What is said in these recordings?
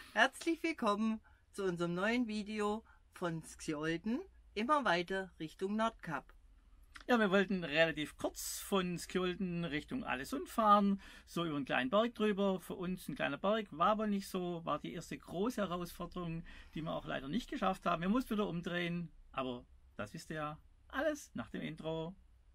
Herzlich willkommen zu unserem neuen Video von Skjolden, immer weiter Richtung Nordkap. Ja, wir wollten relativ kurz von Skjolden Richtung Ålesund fahren, so über einen kleinen Berg drüber. Für uns ein kleiner Berg, war aber nicht so, war die erste große Herausforderung, die wir auch leider nicht geschafft haben. Wir mussten wieder umdrehen, aber das wisst ihr ja alles nach dem Intro.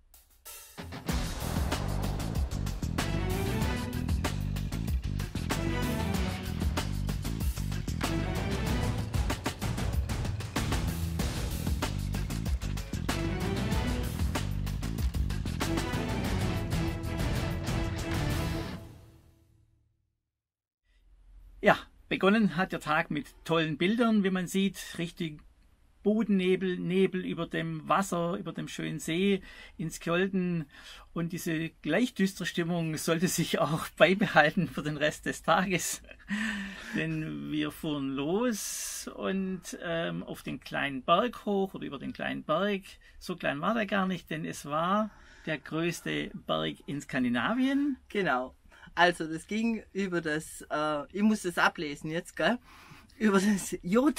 Ja, begonnen hat der Tag mit tollen Bildern, wie man sieht, richtig Bodennebel, Nebel über dem Wasser, über dem schönen See in Skjolden, und diese leicht düstere Stimmung sollte sich auch beibehalten für den Rest des Tages, denn wir fuhren los und auf den kleinen Berg hoch oder über den kleinen Berg. So klein war der gar nicht, denn es war der größte Berg in Skandinavien. Genau, also das ging über das, ich muss das ablesen jetzt, gell? Über das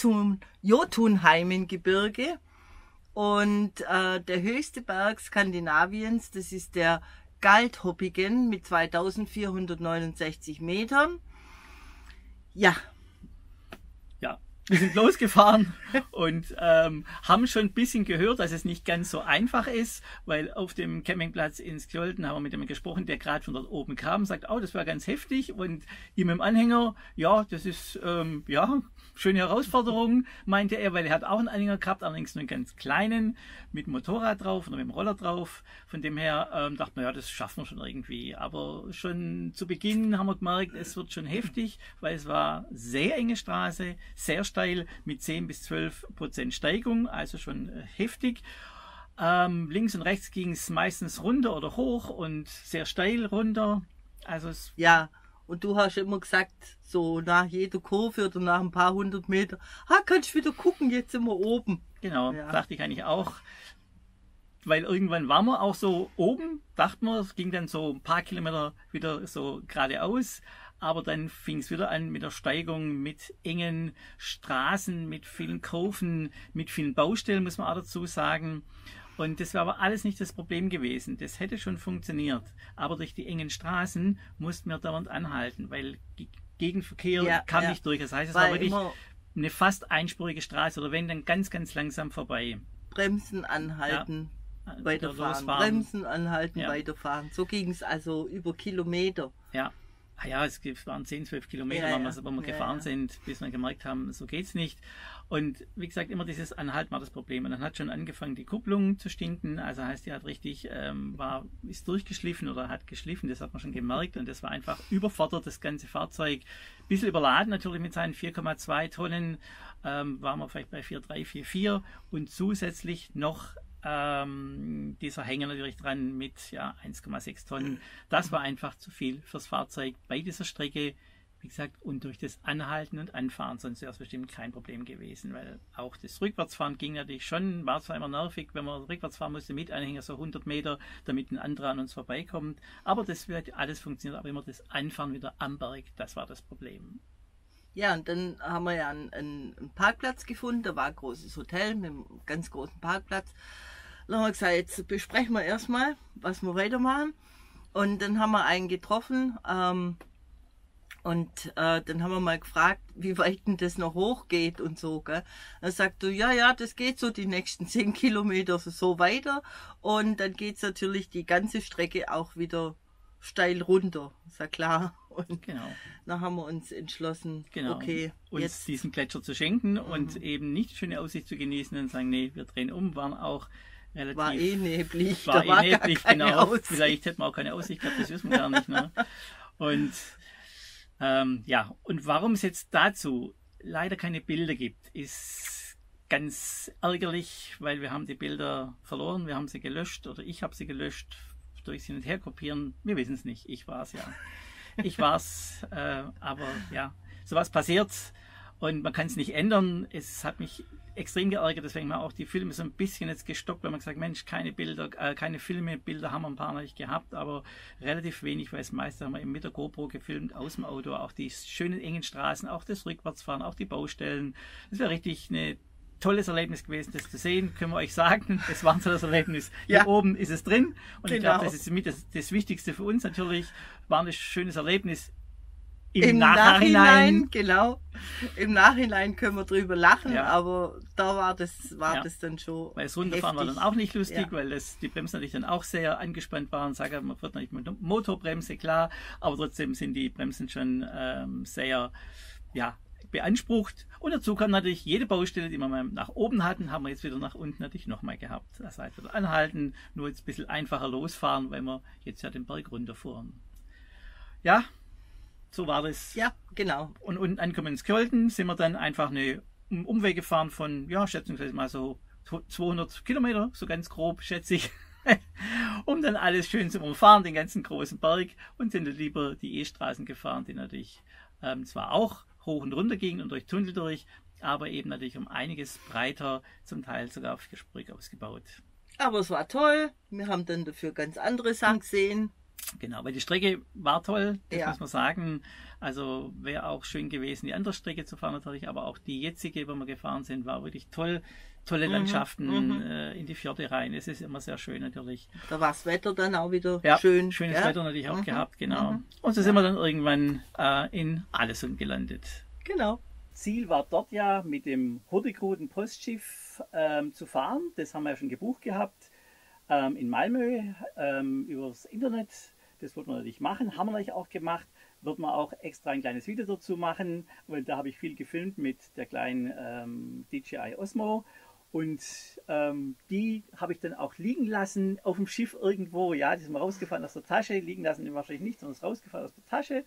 Jotunheimengebirge, und der höchste Berg Skandinaviens, das ist der Galdhøpiggen mit 2469 Metern. Ja. Ja, wir sind losgefahren und haben schon ein bisschen gehört, dass es nicht ganz so einfach ist, weil auf dem Campingplatz in Skjolden haben wir mit jemandem gesprochen, der gerade von dort oben kam, sagt, oh, das wäre ganz heftig, und ihm im Anhänger, ja, das ist, ja, schöne Herausforderung, meinte er, weil er hat auch einen Anhänger gehabt, allerdings nur einen ganz kleinen, mit dem Motorrad drauf oder mit dem Roller drauf. Von dem her dachten wir, ja, das schaffen wir schon irgendwie. Aber schon zu Beginn haben wir gemerkt, es wird schon heftig, weil es war sehr enge Straße, sehr steil, mit 10 bis 12% Steigung, also schon heftig. Links und rechts ging es meistens runter oder hoch und sehr steil runter. Also es, ja. Und du hast immer gesagt, so nach jeder Kurve oder nach ein paar hundert Meter, kannst du wieder gucken, jetzt sind wir oben. genau, Ja. dachte ich eigentlich auch. Weil irgendwann waren wir auch so oben, dachten wir, es ging dann so ein paar Kilometer wieder so geradeaus. Aber dann fing es wieder an mit der Steigung, mit engen Straßen, mit vielen Kurven, mit vielen Baustellen, muss man auch dazu sagen. Und das wäre aber alles nicht das Problem gewesen. Das hätte schon funktioniert. Aber durch die engen Straßen mussten wir dauernd anhalten, weil Gegenverkehr kam nicht durch. Das heißt, es war wirklich eine fast einspurige Straße, oder wenn, dann ganz, ganz langsam vorbei. Bremsen, anhalten, weiterfahren. Losfahren. Bremsen, anhalten, weiterfahren. So ging es also über Kilometer. Ja. Ja, es waren 10, 12 Kilometer, wo wir gefahren sind, bis wir gemerkt haben, so geht's nicht. Und wie gesagt, immer dieses Anhalten war das Problem. Und dann hat schon angefangen, die Kupplung zu stinken. Also heißt, die hat richtig, ist durchgeschliffen oder hat geschliffen, das hat man schon gemerkt. Und das war einfach überfordert, das ganze Fahrzeug. Ein bisschen überladen natürlich mit seinen 4,2 Tonnen, waren wir vielleicht bei 4,3, 4,4, und zusätzlich noch dieser Hänger natürlich dran mit 1,6 Tonnen. Das war einfach zu viel fürs Fahrzeug bei dieser Strecke. Wie gesagt, und durch das Anhalten und Anfahren, sonst wäre es bestimmt kein Problem gewesen, weil auch das Rückwärtsfahren ging natürlich schon, war zwar immer nervig, wenn man rückwärts fahren musste mit Anhänger so 100 Meter, damit ein anderer an uns vorbeikommt. Aber das wird alles funktioniert, aber immer das Anfahren wieder am Berg, das war das Problem. Ja, und dann haben wir ja einen Parkplatz gefunden, da war ein großes Hotel mit einem ganz großen Parkplatz. Dann haben wir gesagt, jetzt besprechen wir erstmal, was wir weitermachen. Und dann haben wir einen getroffen, und dann haben wir mal gefragt, wie weit denn das noch hochgeht und so. Gell? Dann sagt er, ja, das geht so die nächsten 10 Kilometer so weiter. Und dann geht es natürlich die ganze Strecke auch wieder steil runter, ist ja klar. Und dann haben wir uns entschlossen, okay, uns jetzt diesen Gletscher zu schenken und eben nicht die schöne Aussicht zu genießen und sagen, nee, wir drehen um, waren auch relativ... War eh neblig, war eh neblig, genau. Vielleicht hätten wir auch keine Aussicht gehabt, das wissen wir gar nicht. Ne? Und und warum es jetzt dazu leider keine Bilder gibt, ist ganz ärgerlich, weil wir haben die Bilder verloren, wir haben sie gelöscht, oder ich habe sie gelöscht durch Hin- und Herkopieren. Wir wissen es nicht, ich war es ja. Ich war es, aber ja, sowas passiert. Und man kann es nicht ändern. Es hat mich extrem geärgert, deswegen haben wir auch die Filme so ein bisschen jetzt gestoppt, weil man gesagt, Mensch, keine Bilder, keine Filme, Bilder haben wir ein paar noch nicht gehabt, aber relativ wenig, weil das meiste haben wir eben mit der GoPro gefilmt, aus dem Auto, auch die schönen engen Straßen, auch das Rückwärtsfahren, auch die Baustellen. Das wäre richtig ein tolles Erlebnis gewesen, das zu sehen, können wir euch sagen. Es war ein tolles Erlebnis. Ja. Hier oben ist es drin und ich Genau. glaube, das ist mit das Wichtigste für uns natürlich. War ein schönes Erlebnis. Im Nachhinein, genau. Im Nachhinein können wir drüber lachen, Ja. aber da war das dann schon. Weil das Runterfahren war heftig. dann auch nicht lustig, Ja. weil die Bremsen natürlich dann auch sehr angespannt waren. Sage, man fährt nicht mit Motorbremse, klar, aber trotzdem sind die Bremsen schon sehr beansprucht. Und dazu kam natürlich jede Baustelle, die wir mal nach oben hatten, haben wir jetzt wieder nach unten natürlich nochmal gehabt. Das heißt, wieder anhalten, nur jetzt ein bisschen einfacher losfahren, weil wir jetzt ja den Berg runterfuhren. Ja, so war das. Ja, genau. Und unten angekommen in Skjolden sind wir dann einfach einen Umweg gefahren von, ja, schätzungsweise mal so 200 Kilometer, so ganz grob, schätze ich, um dann alles schön zu umfahren, den ganzen großen Berg, und sind dann lieber die E-Straßen gefahren, die natürlich zwar auch hoch und runter gingen und durch Tunnel durch, aber eben natürlich um einiges breiter, zum Teil sogar auf Gesprück ausgebaut. Aber es war toll. Wir haben dann dafür ganz andere Sachen gesehen. Genau, weil die Strecke war toll, das Ja. muss man sagen. Also wäre auch schön gewesen, die andere Strecke zu fahren natürlich, aber auch die jetzige, wo wir gefahren sind, war wirklich toll. Tolle Landschaften in die Fjorde rein. Es ist immer sehr schön natürlich. Da war das Wetter dann auch wieder Ja, schön. schönes ja? Wetter natürlich auch gehabt, genau. Und so sind wir dann irgendwann in Alesund gelandet. Genau. Ziel war dort ja mit dem Hurtigruten Postschiff zu fahren. Das haben wir ja schon gebucht gehabt in Malmö übers Internet. Das wollten wir natürlich machen, haben wir natürlich auch gemacht. Wird man auch extra ein kleines Video dazu machen, weil da habe ich viel gefilmt mit der kleinen DJI Osmo. Und die habe ich dann auch liegen lassen auf dem Schiff irgendwo. Ja, die sind mal rausgefallen aus der Tasche, liegen lassen wahrscheinlich nicht, sondern ist rausgefallen aus der Tasche.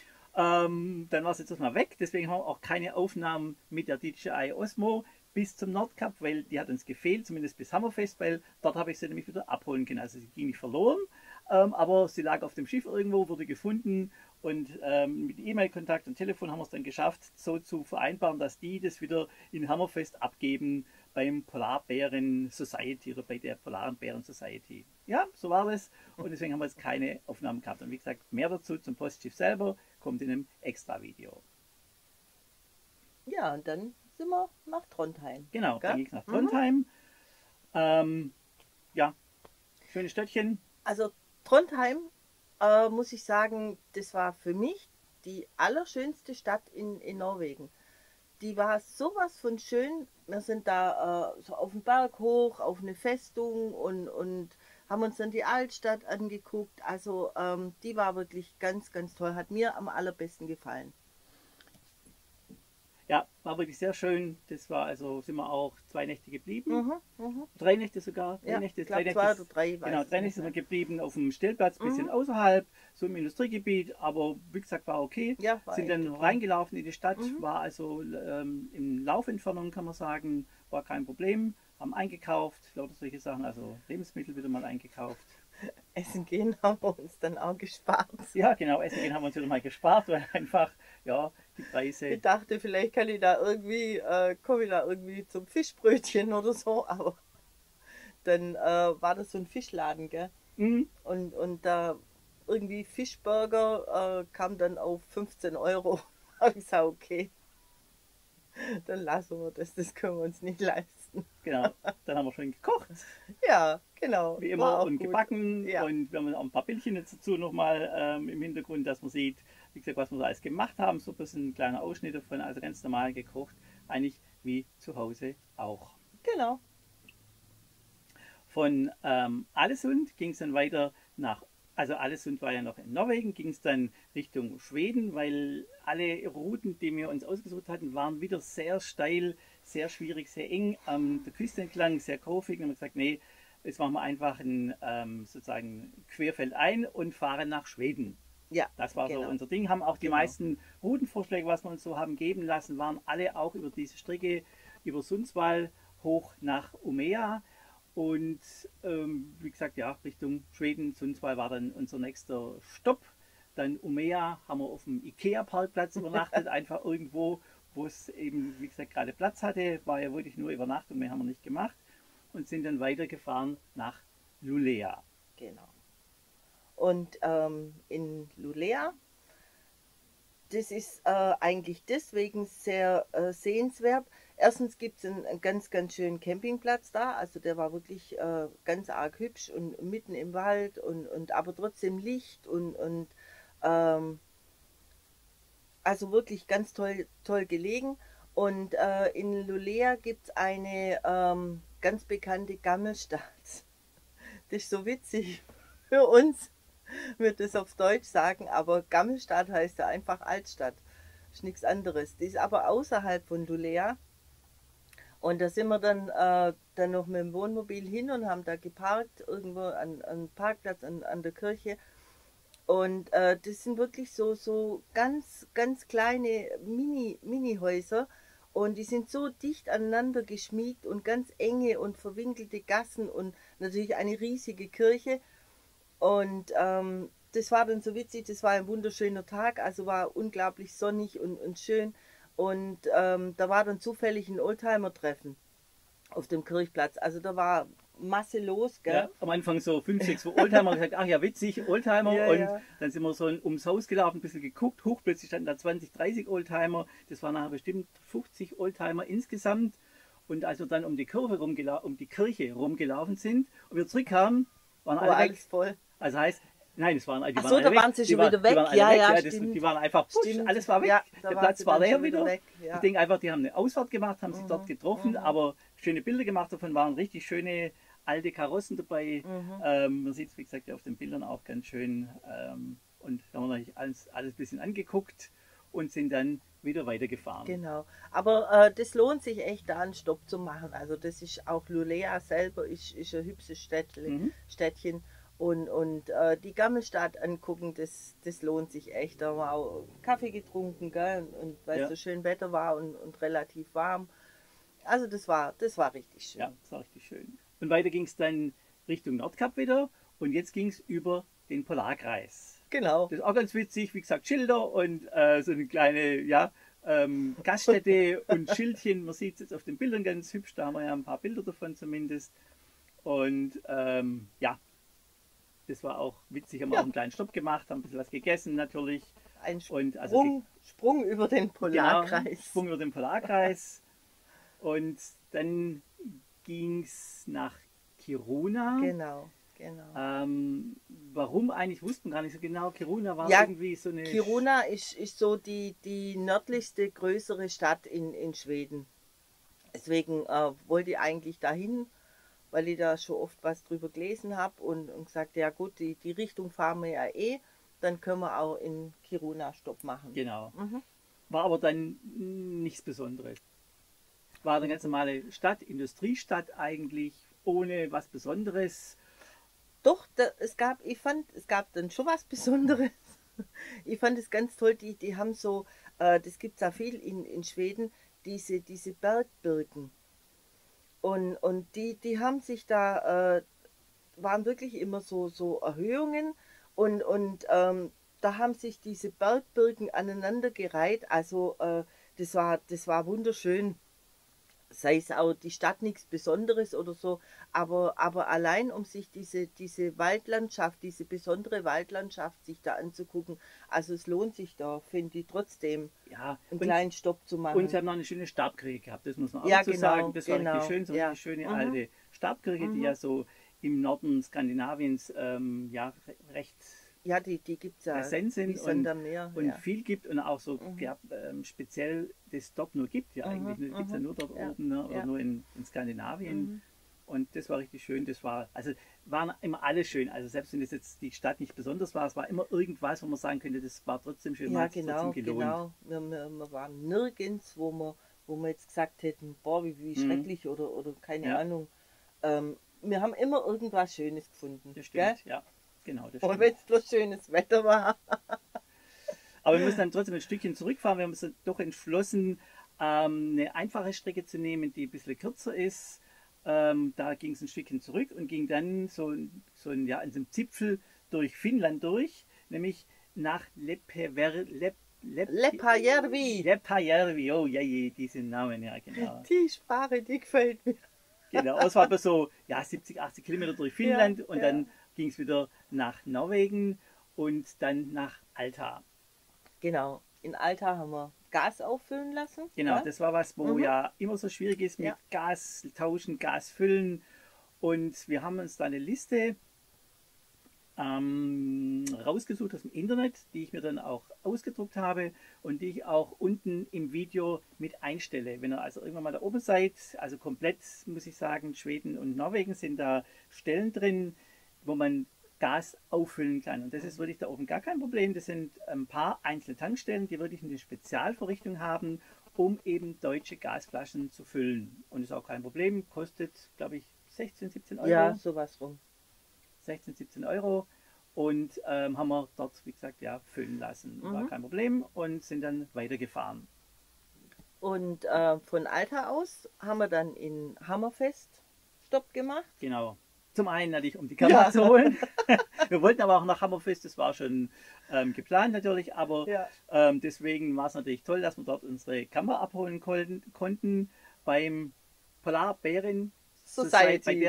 Dann war es jetzt erstmal weg, deswegen haben wir auch keine Aufnahmen mit der DJI Osmo bis zum Nordkap, weil die hat uns gefehlt, zumindest bis Hammerfest, weil dort habe ich sie nämlich wieder abholen können. Also sie ging nicht verloren, aber sie lag auf dem Schiff irgendwo, wurde gefunden, und mit E-Mail-Kontakt und Telefon haben wir es dann geschafft, so zu vereinbaren, dass die das wieder in Hammerfest abgeben beim Polarbären Society oder bei der Polaren Bären Society. Ja, so war das, und deswegen haben wir jetzt keine Aufnahmen gehabt. Und wie gesagt, mehr dazu zum Postschiff selber kommt in einem Extra-Video. Ja, und dann sind wir nach Trondheim. Genau, Gell? dann ging es nach Trondheim. Ja, schönes Städtchen. Also Trondheim, muss ich sagen, das war für mich die allerschönste Stadt in Norwegen. Die war sowas von schön. Wir sind da so auf den Berg hoch, auf eine Festung, und haben uns dann die Altstadt angeguckt. Also die war wirklich ganz, ganz toll. Hat mir am allerbesten gefallen. Ja, war wirklich sehr schön. Das war, also sind wir auch 2 Nächte geblieben. 3 Nächte sogar. Ja, Nächte, ich glaub, 2 2 Nächte, oder 3. genau, 3 Nächte sind wir geblieben auf dem Stellplatz, ein bisschen außerhalb, so im Industriegebiet, aber wie gesagt, war okay. Ja, war sind echt dann okay. reingelaufen in die Stadt, war also in Laufentfernung, kann man sagen, war kein Problem. Haben eingekauft, lauter solche Sachen, also Lebensmittel wieder mal eingekauft. Essen gehen haben wir uns dann auch gespart. Ja, genau, Essen gehen haben wir uns wieder mal gespart, weil einfach, ja, die Preise. Ich dachte, vielleicht kann ich da irgendwie, komme ich da irgendwie zum Fischbrötchen oder so, aber dann war das so ein Fischladen, gell? Mhm. Und da irgendwie Fischburger kam dann auf 15 Euro. Habe ich gesagt, okay, dann lassen wir das können wir uns nicht leisten. Genau, dann haben wir schon gekocht. Ja, genau. Wie war immer, auch und gut. gebacken, Ja. und wir haben auch ein paar Bildchen jetzt dazu nochmal im Hintergrund, dass man sieht, wie gesagt, was wir so alles gemacht haben, so ein bisschen ein kleiner Ausschnitt davon, also ganz normal gekocht, eigentlich wie zu Hause auch. Genau. Von Alesund ging es dann weiter nach, also Alesund war ja noch in Norwegen, ging es dann Richtung Schweden, weil alle Routen, die wir uns ausgesucht hatten, waren wieder sehr steil, sehr schwierig, sehr eng an der Küste entlang, sehr kurvig. Und haben wir gesagt, nee, jetzt machen wir einfach ein sozusagen querfeldein und fahren nach Schweden. Ja, Das war genau. so unser Ding. Haben auch die Genau. meisten Routenvorschläge, was wir uns so haben geben lassen, waren alle auch über diese Strecke, über Sundsvall hoch nach Umeå. Und wie gesagt, ja, Richtung Schweden, Sundsvall war dann unser nächster Stopp. Dann Umeå haben wir auf dem Ikea-Parkplatz übernachtet, einfach irgendwo wo es eben, wie gesagt, gerade Platz hatte, war ja wirklich nur Übernachtung, mehr haben wir nicht gemacht und sind dann weitergefahren nach Lulea. Genau. Und in Lulea, das ist eigentlich deswegen sehr sehenswert. Erstens gibt es einen ganz, ganz schönen Campingplatz da. Also der war wirklich ganz arg hübsch und mitten im Wald und aber trotzdem Licht und also wirklich ganz toll, toll gelegen. Und in Lulea gibt es eine ganz bekannte Gammelstadt. Das ist so witzig für uns, würde das auf Deutsch sagen, aber Gammelstadt heißt ja einfach Altstadt. Ist nichts anderes. Die ist aber außerhalb von Lulea. Und da sind wir dann noch mit dem Wohnmobil hin und haben da geparkt, irgendwo an Parkplatz an der Kirche. Und das sind wirklich so ganz, ganz kleine Mini-Häuser. Und die sind so dicht aneinander geschmiegt und ganz enge und verwinkelte Gassen und natürlich eine riesige Kirche. Und das war dann so witzig, das war ein wunderschöner Tag, also war unglaublich sonnig und schön. Und da war dann zufällig ein Oldtimer-Treffen auf dem Kirchplatz. Also da war Masse los, gell? Ja, am Anfang so 5, 6 Oldtimer gesagt, ach ja, witzig, Oldtimer. Ja, und ja. dann sind wir so ums Haus gelaufen, ein bisschen geguckt, hoch, plötzlich standen da 20, 30 Oldtimer. Das waren nachher bestimmt 50 Oldtimer insgesamt. Und als wir dann um die Kirche rumgelaufen sind und wir zurückkamen, waren alle weg. Alles voll. Also heißt, nein, es waren, die Ach waren so, alle da weg. waren sie schon wieder weg. Die waren alle Ja, weg. ja, Das, stimmt. die waren einfach, push, Stimmt. alles war weg. Ja, da der waren Platz sie war dann leer schon wieder wieder. weg, ja. Ich denke einfach, die haben eine Ausfahrt gemacht, haben sich dort getroffen, mhm. aber schöne Bilder gemacht. Davon waren richtig schöne alte Karossen dabei. Man sieht es, wie gesagt, auf den Bildern auch ganz schön. Und da haben wir natürlich alles ein bisschen angeguckt und sind dann wieder weitergefahren. Genau. Aber das lohnt sich echt, da einen Stopp zu machen. Also das ist auch Lulea selber, ist ein hübsches Städtchen. Und die Gammelstadt angucken, das lohnt sich echt. Da haben wir auch Kaffee getrunken, gell? Und weil es so schön Wetter war und relativ warm. Also das war richtig schön. Ja, das war richtig schön. Und weiter ging es dann Richtung Nordkap wieder und jetzt ging es über den Polarkreis. Genau. Das ist auch ganz witzig, wie gesagt, Schilder und so eine kleine Gaststätte und Schildchen. Man sieht es jetzt auf den Bildern ganz hübsch, da haben wir ja ein paar Bilder davon zumindest. Und das war auch witzig, haben wir auch einen kleinen Stopp gemacht, haben ein bisschen was gegessen natürlich. Ein Sprung über den Polarkreis. Genau, Sprung über den Polarkreis. Und dann ging es nach Kiruna. Genau. Warum eigentlich, wussten wir gar nicht so genau. Kiruna war irgendwie so eine... Kiruna ist so die nördlichste größere Stadt in Schweden. Deswegen wollte ich eigentlich dahin, weil ich da schon oft was drüber gelesen habe und gesagt, ja gut, die Richtung fahren wir ja eh, dann können wir auch in Kiruna Stopp machen. Genau. War aber dann nichts Besonderes. War eine ganz normale Stadt, Industriestadt eigentlich, ohne was Besonderes. Doch, es gab dann schon was Besonderes. Ich fand es ganz toll, die haben so, das gibt es ja viel in Schweden, diese Bergbirken. Und die haben sich da, waren wirklich immer so Erhöhungen und da haben sich diese Bergbirken aneinandergereiht. Also das war wunderschön. Sei es auch die Stadt nichts Besonderes oder so, aber allein um sich diese Waldlandschaft, diese besondere Waldlandschaft sich da anzugucken, also es lohnt sich da, finde ich, trotzdem einen kleinen Stopp zu machen. Und sie haben noch eine schöne Stabkirche gehabt, das muss man auch dazu sagen. Das war richtig schön, so eine schöne alte Stabkirche, die ja so im Norden Skandinaviens recht... Ja, die gibt es ja präsent sind und viel gibt und auch so speziell das dort nur gibt ja eigentlich. Das gibt es ja nur dort oben, ne? Oder nur in Skandinavien. Und das war richtig schön. Waren immer alles schön. Also selbst wenn das jetzt die Stadt nicht besonders war, es war immer irgendwas, wo man sagen könnte, das war trotzdem schön, ja, trotzdem gelohnt. Genau. Wir waren nirgends, wo wir jetzt gesagt hätten, boah, wie schrecklich oder keine Ahnung. Wir haben immer irgendwas Schönes gefunden. Das stimmt, gell? Ja. Genau, das und wenn es bloß schönes Wetter war. Aber wir müssen dann trotzdem ein Stückchen zurückfahren. Wir haben uns doch entschlossen, eine einfache Strecke zu nehmen, die ein bisschen kürzer ist. Da ging es ein Stückchen zurück und ging dann in so einem Zipfel durch Finnland durch, nämlich nach Leppäjärvi. Leppäjärvi, oh ja, diesen Namen, ja genau. Die Sprache, die gefällt mir. Genau, es war aber so, ja, 70, 80 Kilometer durch Finnland und dann ging es wieder nach Norwegen und dann nach Alta. Genau, in Alta haben wir Gas auffüllen lassen. Genau, das war was, wo ja immer so schwierig ist mit Gas tauschen, Gas füllen. Und wir haben uns da eine Liste rausgesucht aus dem Internet, die ich mir dann auch ausgedruckt habe und die ich auch unten im Video mit einstelle. Wenn ihr also irgendwann mal da oben seid, also komplett, muss ich sagen, Schweden und Norwegen sind da Stellen drin, wo man Gas auffüllen kann. Und das ist wirklich da oben gar kein Problem. Das sind ein paar einzelne Tankstellen, die wirklich eine Spezialvorrichtung haben, um eben deutsche Gasflaschen zu füllen. Und ist auch kein Problem, kostet, glaube ich, 16, 17 Euro. Ja, sowas rum. 16, 17 Euro und haben wir dort, wie gesagt, ja, füllen lassen. War kein Problem und sind dann weitergefahren. Und von Alta aus haben wir dann in Hammerfest Stopp gemacht. Genau. Zum einen natürlich, um die Kamera zu holen. Wir wollten aber auch nach Hammerfest, das war schon geplant natürlich, aber deswegen war es natürlich toll, dass wir dort unsere Kamera abholen konnten beim Polarbären Society.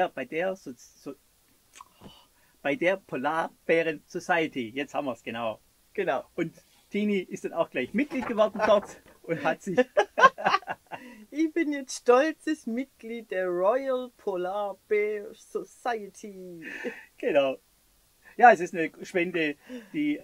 Bei der Polarbären Society. Jetzt haben wir es, genau. Genau. Und Tini ist dann auch gleich Mitglied geworden dort und hat sich... Ich bin jetzt stolzes Mitglied der Royal Polar Bear Society. Genau. Ja, es ist eine Spende, die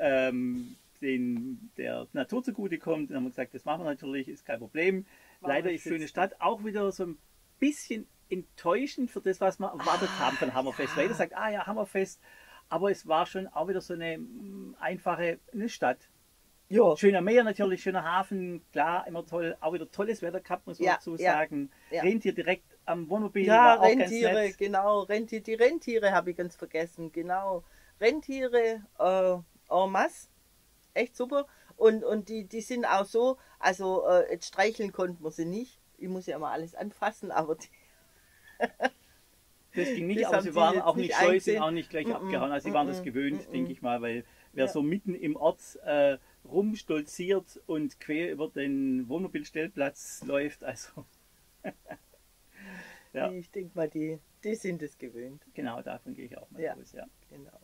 der Natur zugutekommt. Dann haben wir gesagt, das machen wir natürlich, ist kein Problem. Leider ist schöne Stadt auch wieder so ein bisschen enttäuschend für das, was wir erwartet haben von Hammerfest. Weil jeder sagt, ja, Hammerfest. Aber es war schon auch wieder so eine einfache Stadt. Ja. Schöner Meer natürlich, schöner Hafen, klar, immer toll. Auch wieder tolles Wetter gehabt, muss man dazu sagen. Ja. Rentier direkt am Wohnmobil. Ja, war auch Rentiere, ganz nett. Genau. Die Rentiere habe ich ganz vergessen, genau. Rentiere en masse. Echt super. Und die sind auch so, also jetzt streicheln konnten wir sie nicht. Ich muss ja immer alles anfassen, aber das ging nicht, aber sie waren auch nicht scheu, sind auch nicht gleich abgehauen. Also sie waren das gewöhnt, denke ich mal, weil wer so mitten im Ort rumstolziert und quer über den Wohnmobilstellplatz läuft, also ja. Ich denke mal, die sind es gewöhnt. Genau, davon gehe ich auch mal aus, ja. Genau.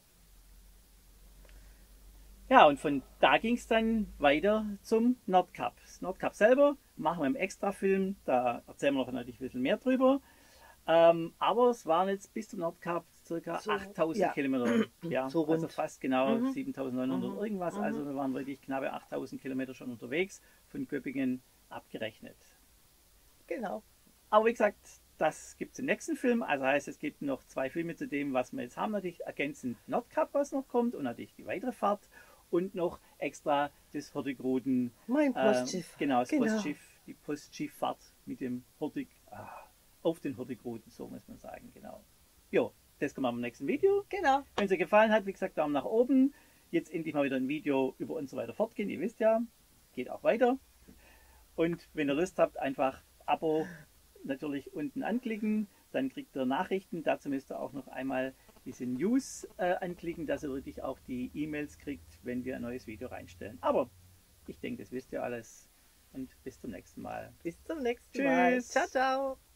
Ja, und von da ging es dann weiter zum Nordkap. Das Nordkap selber machen wir im Extrafilm, da erzählen wir noch natürlich ein bisschen mehr drüber. Aber es waren jetzt bis zum Nordkap ca. 8000 Kilometer. Ja, so also fast genau 7900 irgendwas. Also wir waren wirklich knappe 8000 Kilometer schon unterwegs, von Göppingen abgerechnet. Genau. Aber wie gesagt, das gibt es im nächsten Film. Also heißt, es gibt noch 2 Filme zu dem, was wir jetzt haben. Natürlich ergänzend Nordkap, was noch kommt, und natürlich die weitere Fahrt. Und noch extra das Hurtigruten. Mein Postschiff. Genau, das Postschiff, die Postschifffahrt mit dem Hurtig. Auf den Hurtigruten, so muss man sagen, genau. Jo, das kommt am nächsten Video. Genau. Wenn es euch gefallen hat, wie gesagt, Daumen nach oben. Jetzt endlich mal wieder ein Video über und so weiter fortgehen. Ihr wisst ja, geht auch weiter. Und wenn ihr Lust habt, einfach Abo natürlich unten anklicken. Dann kriegt ihr Nachrichten. Dazu müsst ihr auch noch einmal diese News anklicken, dass ihr wirklich auch die E-Mails kriegt, wenn wir ein neues Video reinstellen. Aber ich denke, das wisst ihr alles. Und bis zum nächsten Mal. Bis zum nächsten Mal. Tschüss. Ciao, ciao.